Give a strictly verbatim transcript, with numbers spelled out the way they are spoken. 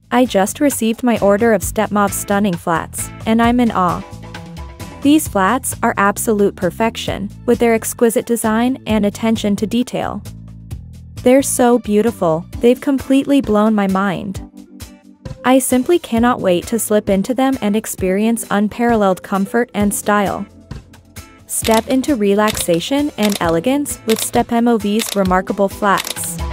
I just received my order of StepMov stunning flats, and I'm in awe. These flats are absolute perfection, with their exquisite design and attention to detail. They're so beautiful, they've completely blown my mind. I simply cannot wait to slip into them and experience unparalleled comfort and style. Step into relaxation and elegance with StepMov's remarkable flats.